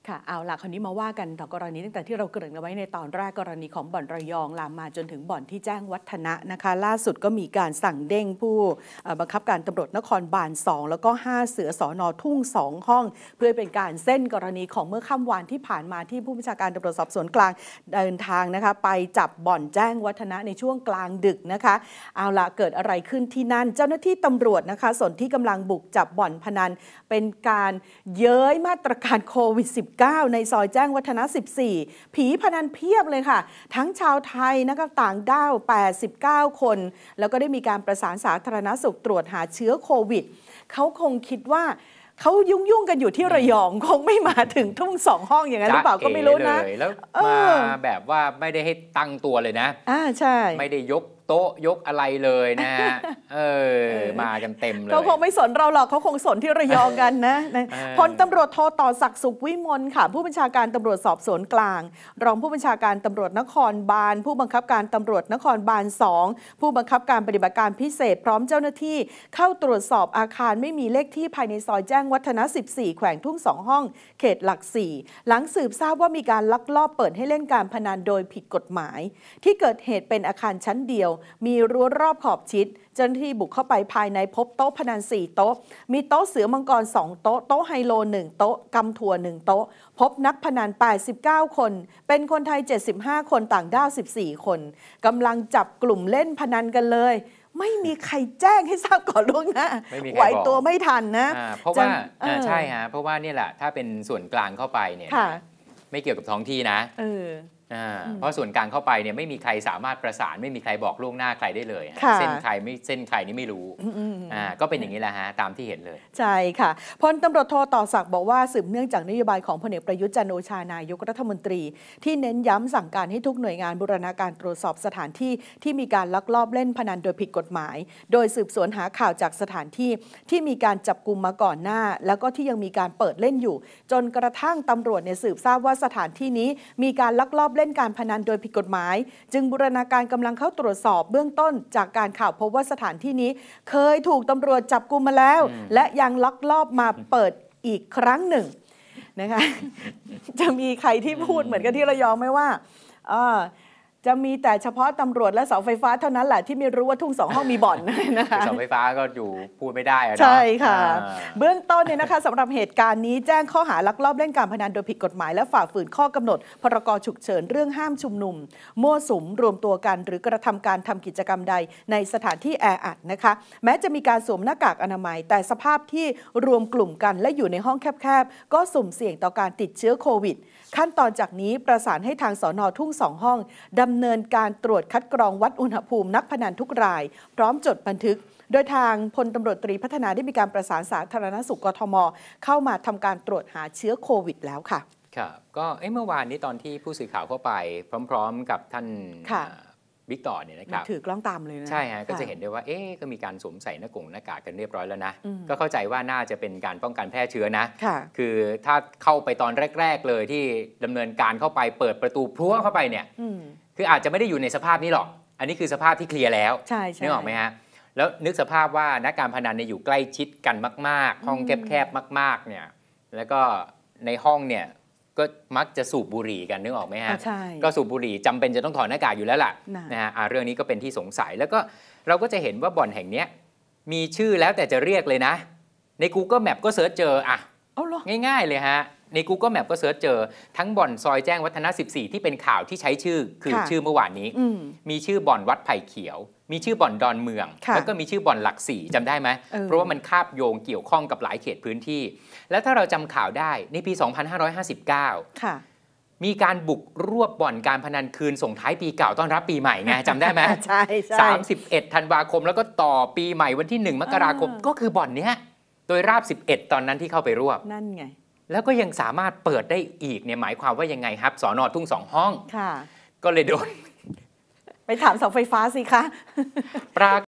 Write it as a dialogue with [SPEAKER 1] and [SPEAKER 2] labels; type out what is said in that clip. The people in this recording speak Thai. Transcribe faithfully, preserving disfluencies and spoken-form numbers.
[SPEAKER 1] ค่ะเอาล่ะคราวนี้มาว่ากันต่อกรณีตั้งแต่ที่เราเกริ่นเอาไว้ในตอนแรกกรณีของบ่อนระยองลามมาจนถึงบ่อนที่แจ้งวัฒนะนะคะล่าสุดก็มีการสั่งเด้งผู้บังคับการตำรวจนครบาลสองแล้วก็ห้าเสือสนทุ่งสองห้องเพื่อเป็นการเส้นกรณีของเมื่อค่ำวานที่ผ่านมาที่ผู้บัญชาการตำรวจสอบสวนกลางเดินทางนะคะไปจับบ่อนแจ้งวัฒนะในช่วงกลางดึกนะคะเอาล่ะเกิดอะไรขึ้นที่นั่นเจ้าหน้าที่ตำรวจนะคะส่วนที่กำลังบุกจับบ่อนพนันเป็นการเย้ยมาตรการโควิด สิบเก้า ในซอยแจ้งวัฒนะสิบสี่ผีพนันเพียบเลยค่ะทั้งชาวไทยนะคะต่างด้าวแปดสิบเก้าคนแล้วก็ได้มีการประสานสาธารณสุขตรวจหาเชื้อโควิดเขาคงคิดว่าเขายุ่งยุ่งกันอยู่ที่ระยองคงไม่มาถึงทุ่งสองห้องอย่างนั้นหรือเปล่าก็ไม่รู้นะ
[SPEAKER 2] แล้วมาแบบว่าไม่ได้ให้ตั้งตัวเลยนะ
[SPEAKER 1] อ่าใช่
[SPEAKER 2] ไม่ได้ยกโต๊ะยกอะไรเลยนะฮะเออมากันเต็มเลย
[SPEAKER 1] เขาคงไม่สนเราหรอกเขาคงสนที่ระยองกันนะพลตำรวจโทต่อศักดิ์สุขวิมลค่ะผู้บัญชาการตำรวจสอบสวนกลางรองผู้บัญชาการตำรวจนครบาลผู้บังคับการตำรวจนครบาลสองผู้บังคับการปฏิบัติการพิเศษพร้อมเจ้าหน้าที่เข้าตรวจสอบอาคารไม่มีเลขที่ภายในซอยแจ้งวัฒนะสิบสี่แขวงทุ่งสองห้องเขตหลักสี่หลังสืบทราบว่ามีการลักลอบเปิดให้เล่นการพนันโดยผิดกฎหมายที่เกิดเหตุเป็นอาคารชั้นเดียวมีรั้วรอบขอบชิดเจ้าหน้าที่บุกเข้าไปภายในพบโต๊ะพนันสี่โต๊ะมีโต๊ะเสือมังกรสองโต๊ะโต๊ะไฮโลหนึ่งโต๊ะกำถั่วหนึ่งโต๊ะพบนักพนันแปดสิบเก้าคนเป็นคนไทยเจ็ดสิบห้าคนต่างด้าวสิบสี่คนกำลังจับกลุ่มเล่นพนันกันเลยไม่มีใครแจ้งให้ทราบก่อนล่วงหน้าไหวตัวไม่ทันนะ
[SPEAKER 2] เพราะว่าใช่ฮะเพราะว่านี่แหละถ้าเป็นส่วนกลางเข้าไปเนี่ยไม่เกี่ยวกับท้องที่นะเพราะส่วนกลางเข้าไปเนี่ยไม่มีใครสามารถประสานไม่มีใครบอกล่วงหน้าใครได้เลยเส้นใครไม่เส้นใครนี่ไม่รู้อ่าก็เป็นอย่างนี้แหละฮะตามที่เห็นเลย
[SPEAKER 1] ใช่ค่ะพลตำรวจโทต่อศักดิ์บอกว่าสืบเนื่องจากนโยบายของพลเอกประยุทธ์จันทร์โอชานายกรัฐมนตรีที่เน้นย้ำสั่งการให้ทุกหน่วยงานบูรณาการตรวจสอบสถานที่ที่มีการลักลอบเล่นพนันโดยผิดกฎหมายโดยสืบสวนหาข่าวจากสถานที่ที่มีการจับกุมมาก่อนหน้าแล้วก็ที่ยังมีการเปิดเล่นอยู่จนกระทั่งตำรวจเนี่ยสืบทราบว่าสถานที่นี้มีการลักลอบเล่นการพนันโดยผิดกฎหมายจึงบูรณาการกำลังเข้าตรวจสอบเบื้องต้นจากการข่าวพบว่าสถานที่นี้เคยถูกตำรวจจับกุมมาแล้วและยังลักลอบมาเปิดอีกครั้งหนึ่งนะคะจะมีใครที่พูดเหมือนกันที่ระยองไหมว่าจะมีแต่เฉพาะตำรวจและเสาไฟฟ้าเท่านั้นแหละที่ไม่รู้ว่าทุ่งสองห้องมีบ่อนนะคะ
[SPEAKER 2] เสาไฟฟ้าก็อยู่พูดไม่ได้นะ
[SPEAKER 1] ใช่ค่ะเบื้องต้นเนี่ยนะคะสำหรับเหตุการณ์นี้แจ้งข้อหาลักลอบเล่นการพนันโดยผิดกฎหมายและฝ่าฝืนข้อกำหนดพรกฉุกเฉินเรื่องห้ามชุมนุมมั่วสุมรวมตัวกันหรือกระทำการทำกิจกรรมใดในสถานที่แออัดนะคะแม้จะมีการสวมหน้ากากอนามัยแต่สภาพที่รวมกลุ่มกันและอยู่ในห้องแคบๆก็สุ่มเสี่ยงต่อการติดเชื้อโควิดขั้นตอนจากนี้ประสานให้ทางสน.ทุ่งสองห้องดำเนินการตรวจคัดกรองวัดอุณหภูมินักพนันทุกรายพร้อมจดบันทึกโดยทางพลตำรวจตรีพัฒนาได้มีการประสานสาธารณสุขกทมเข้ามาทำการตรวจหาเชื้อโควิดแล้วค่ะ
[SPEAKER 2] ครับก็เมื่อวานนี้ตอนที่ผู้สื่อข่าวเข้าไปพร้อมๆกับท่านบิ๊กต่อเนี่ยนะครับ
[SPEAKER 1] ถือกล้องตามเลยนะ
[SPEAKER 2] ใช่ฮะก็จะเห็นได้ว่าเอ๊ะก็มีการสวมใส่หน้ากงหน้ากากกันเรียบร้อยแล้วนะก็เข้าใจว่าน่าจะเป็นการป้องกันแพร่เชื้อนะคือถ้าเข้าไปตอนแรกๆเลยที่ดำเนินการเข้าไปเปิดประตูพรวดเข้าไปเนี่ยคืออาจจะไม่ได้อยู่ในสภาพนี้หรอกอันนี้คือสภาพที่เคลียร์แล้วนึกออกไหมฮะแล้วนึกสภาพว่านักการพนันเนี่ยอยู่ใกล้ชิดกันมากๆห้องแคบๆมากๆเนี่ยแล้วก็ในห้องเนี่ยก็มักจะสูบบุหรี่กันนึกออกไหมฮะก็สูบบุหรี่จำเป็นจะต้องถอดหน้ากากอยู่แล้วล่ะนะฮะเรื่องนี้ก็เป็นที่สงสัยแล้วก็เราก็จะเห็นว่าบ่อนแห่งนี้มีชื่อแล้วแต่จะเรียกเลยนะใน Google Map ก็เสิร์ชเจออ่ะง่ายๆเลยฮะใน Google Map ก็เสิร์ชเจอทั้งบ่อนซอยแจ้งวัฒนะสิบสี่ที่เป็นข่าวที่ใช้ชื่อคือชื่อเมื่อวานนี้มีชื่อบ่อนวัดไผ่เขียวมีชื่อบ่อนดอนเมืองแล้วก็มีชื่อบ่อนหลักสี่จำได้ไหมเพราะว่ามันคาบโยงเกี่ยวข้องกับหลายเขตพื้นที่แล้วถ้าเราจำข่าวได้ในปีสองพันห้าร้อยห้าสิบเก้ามีการบุกรวบบ่อนการพนันคืนส่งท้ายปีเก่าต้อนรับปีใหม่ไงจำได้ไหม
[SPEAKER 1] ใช่ใช่
[SPEAKER 2] สามสิบเอ็ดธันวาคมแล้วก็ต่อปีใหม่วันที่หนึ่งมกราคมก็คือบ่อนเนี้ยโดยราบสิบเอ็ดตอนนั้นที่เข้าไปรวบ
[SPEAKER 1] นั่นไง
[SPEAKER 2] แล้วก็ยังสามารถเปิดได้อีกเนี่ยหมายความว่ายังไงครับสน.ทุ่งสองห้องก็เลยโดน
[SPEAKER 1] ไปถามเสาไฟฟ้าสิคะ